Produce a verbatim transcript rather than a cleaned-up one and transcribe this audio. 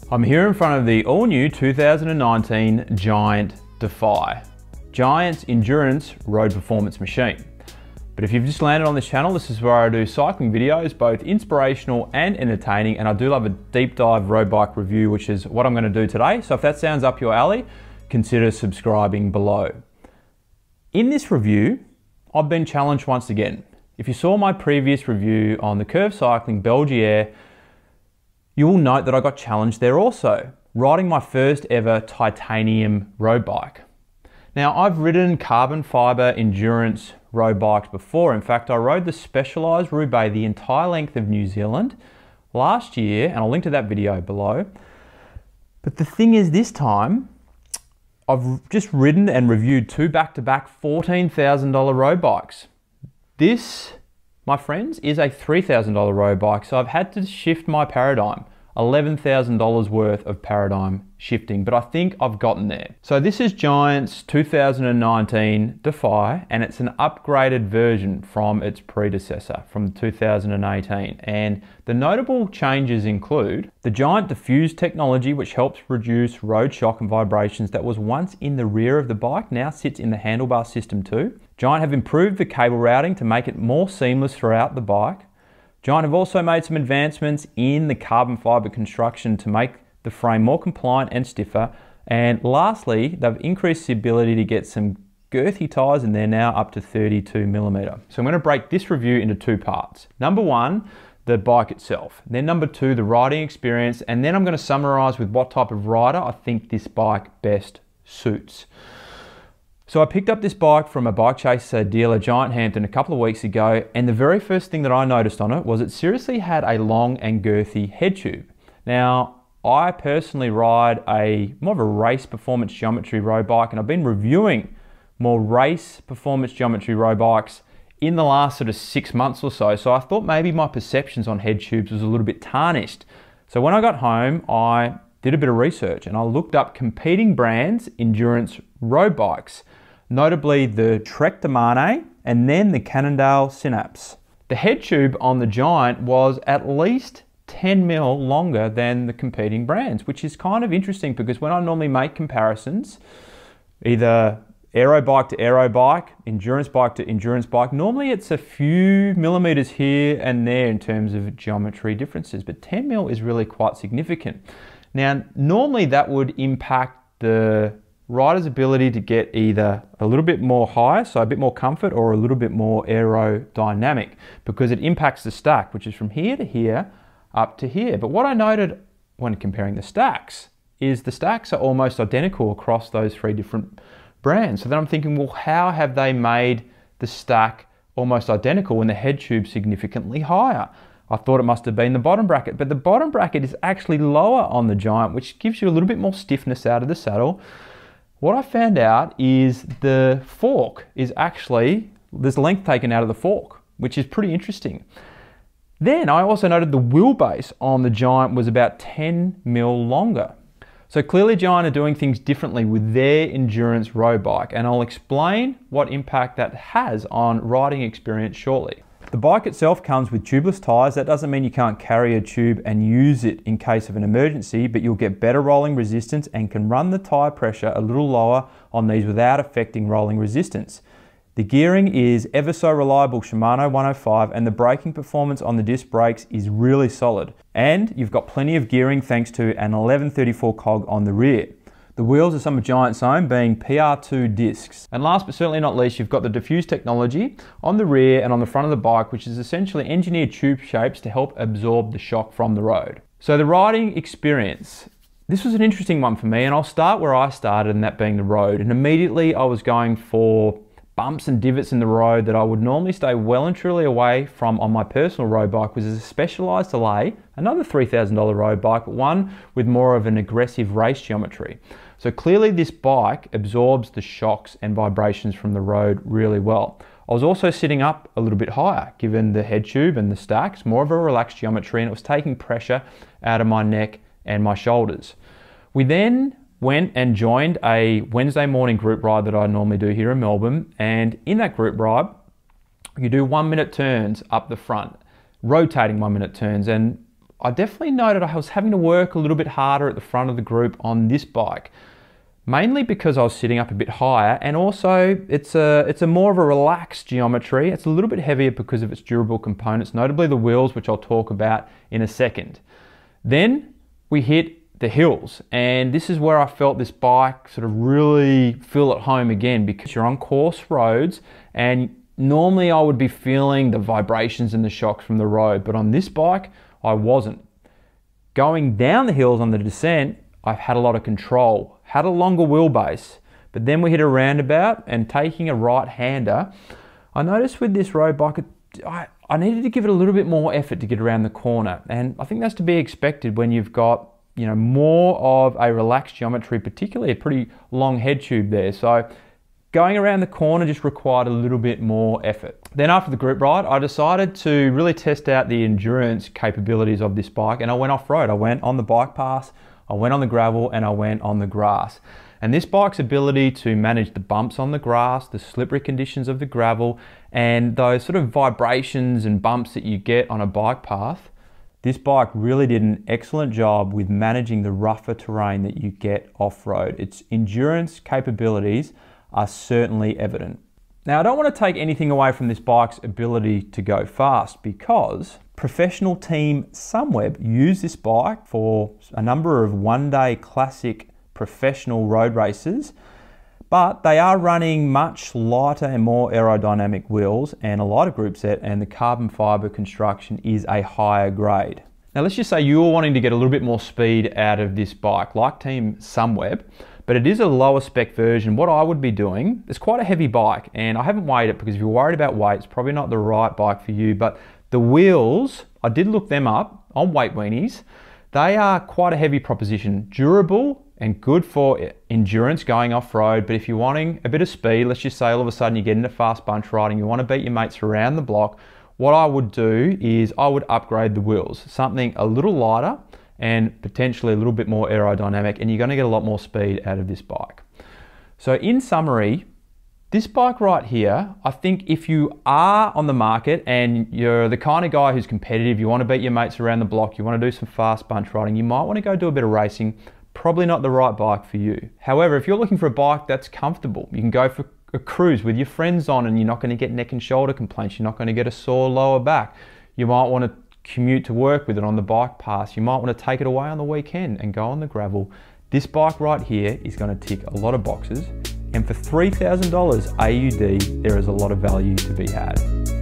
I'm here in front of the all-new two thousand nineteen Giant Defy, Giant's endurance road performance machine. But if you've just landed on this channel, this is where I do cycling videos, both inspirational and entertaining, and I do love a deep dive road bike review, which is what I'm going to do today. So if that sounds up your alley, consider subscribing below. In this review, I've been challenged once again. If you saw my previous review on the Curve Cycling Belgier, you will note that I got challenged there also, riding my first ever titanium road bike. Now, I've ridden carbon fiber endurance road bikes before. In fact, I rode the Specialized Roubaix the entire length of New Zealand last year, and I'll link to that video below. But the thing is, this time, I've just ridden and reviewed two back-to-back fourteen thousand dollar road bikes. This, my friends, is a three thousand dollar road bike, so I've had to shift my paradigm. eleven thousand dollars worth of paradigm shifting, but I think I've gotten there. So this is Giant's two thousand nineteen Defy, and it's an upgraded version from its predecessor from two thousand eighteen. And the notable changes include the Giant Diffuse technology, which helps reduce road shock and vibrations that was once in the rear of the bike, now sits in the handlebar system too. Giant have improved the cable routing to make it more seamless throughout the bike. Giant have also made some advancements in the carbon fiber construction to make the frame more compliant and stiffer. And lastly, they've increased the ability to get some girthy tyres in there now, up to thirty-two millimeter. So I'm going to break this review into two parts. Number one, the bike itself. Then number two, the riding experience. And then I'm going to summarize with what type of rider I think this bike best suits. So I picked up this bike from a bike chaser dealer, Giant Hampton, a couple of weeks ago, and the very first thing that I noticed on it was it seriously had a long and girthy head tube. Now, I personally ride a more of a race performance geometry road bike, and I've been reviewing more race performance geometry road bikes in the last sort of six months or so, so I thought maybe my perceptions on head tubes was a little bit tarnished. So when I got home, I did a bit of research and I looked up competing brands' endurance road bikes, notably the Trek de Marne and then the Cannondale Synapse. The head tube on the Giant was at least ten mil longer than the competing brands, which is kind of interesting because when I normally make comparisons, either aero bike to aero bike, endurance bike to endurance bike, normally it's a few millimeters here and there in terms of geometry differences, but ten mil is really quite significant. Now, normally that would impact the rider's ability to get either a little bit more high, so a bit more comfort, or a little bit more aerodynamic, because it impacts the stack, which is from here to here, up to here. But what I noted when comparing the stacks is the stacks are almost identical across those three different brands. So then I'm thinking, well, how have they made the stack almost identical when the head tube's significantly higher? I thought it must have been the bottom bracket, but the bottom bracket is actually lower on the Giant, which gives you a little bit more stiffness out of the saddle. What I found out is the fork is actually, there's length taken out of the fork, which is pretty interesting. Then I also noted the wheelbase on the Giant was about ten mil longer. So clearly Giant are doing things differently with their endurance road bike, and I'll explain what impact that has on riding experience shortly. The bike itself comes with tubeless tyres. That doesn't mean you can't carry a tube and use it in case of an emergency, but you'll get better rolling resistance and can run the tyre pressure a little lower on these without affecting rolling resistance. The gearing is ever so reliable Shimano one oh five, and the braking performance on the disc brakes is really solid. And you've got plenty of gearing thanks to an eleven thirty-four cog on the rear. The wheels are some of Giant's own, being P R two discs. And last but certainly not least, you've got the diffuse technology on the rear and on the front of the bike, which is essentially engineered tube shapes to help absorb the shock from the road. So the riding experience, this was an interesting one for me, and I'll start where I started, and that being the road. And immediately I was going for bumps and divots in the road that I would normally stay well and truly away from on my personal road bike, which is a Specialized Delay, another three thousand dollar road bike, but one with more of an aggressive race geometry. So clearly this bike absorbs the shocks and vibrations from the road really well. I was also sitting up a little bit higher, given the head tube and the stacks, more of a relaxed geometry, and it was taking pressure out of my neck and my shoulders. We then went and joined a Wednesday morning group ride that I normally do here in Melbourne, and in that group ride, you do one minute turns up the front, rotating one minute turns, and I definitely noted I was having to work a little bit harder at the front of the group on this bike. Mainly because I was sitting up a bit higher, and also it's a, it's a more of a relaxed geometry. It's a little bit heavier because of its durable components, notably the wheels, which I'll talk about in a second. Then we hit the hills, and this is where I felt this bike sort of really feel at home again, because you're on coarse roads, and normally I would be feeling the vibrations and the shocks from the road, but on this bike, I wasn't. Going down the hills on the descent, I've had a lot of control. Had a longer wheelbase, but then we hit a roundabout, and taking a right-hander, I noticed with this road bike, I, I needed to give it a little bit more effort to get around the corner, and I think that's to be expected when you've got, you know, more of a relaxed geometry, particularly a pretty long head tube there. So going around the corner just required a little bit more effort. Then after the group ride, I decided to really test out the endurance capabilities of this bike, and I went off-road. I went on the bike pass, I went on the gravel, and I went on the grass. And this bike's ability to manage the bumps on the grass, the slippery conditions of the gravel, and those sort of vibrations and bumps that you get on a bike path, this bike really did an excellent job with managing the rougher terrain that you get off-road. Its endurance capabilities are certainly evident. Now, I don't want to take anything away from this bike's ability to go fast, because professional team Sunweb use this bike for a number of one-day classic professional road races, but they are running much lighter and more aerodynamic wheels and a lighter group set, and the carbon fiber construction is a higher grade. Now, let's just say you're wanting to get a little bit more speed out of this bike, like team Sunweb, but it is a lower spec version. What I would be doing, it's quite a heavy bike, and I haven't weighed it because if you're worried about weight, it's probably not the right bike for you, but the wheels, I did look them up on Weight Weenies. They are quite a heavy proposition, durable and good for endurance going off-road, but if you're wanting a bit of speed, let's just say all of a sudden you get into fast bunch riding, you want to beat your mates around the block, what I would do is I would upgrade the wheels, something a little lighter and potentially a little bit more aerodynamic, and you're going to get a lot more speed out of this bike. So in summary, this bike right here, I think if you are on the market and you're the kind of guy who's competitive, you want to beat your mates around the block, you want to do some fast bunch riding, you might want to go do a bit of racing, probably not the right bike for you. However, if you're looking for a bike that's comfortable, you can go for a cruise with your friends on, and you're not going to get neck and shoulder complaints, you're not going to get a sore lower back. You might want to commute to work with it on the bike pass, you might want to take it away on the weekend and go on the gravel. This bike right here is going to tick a lot of boxes, and for three thousand dollars A U D, there is a lot of value to be had.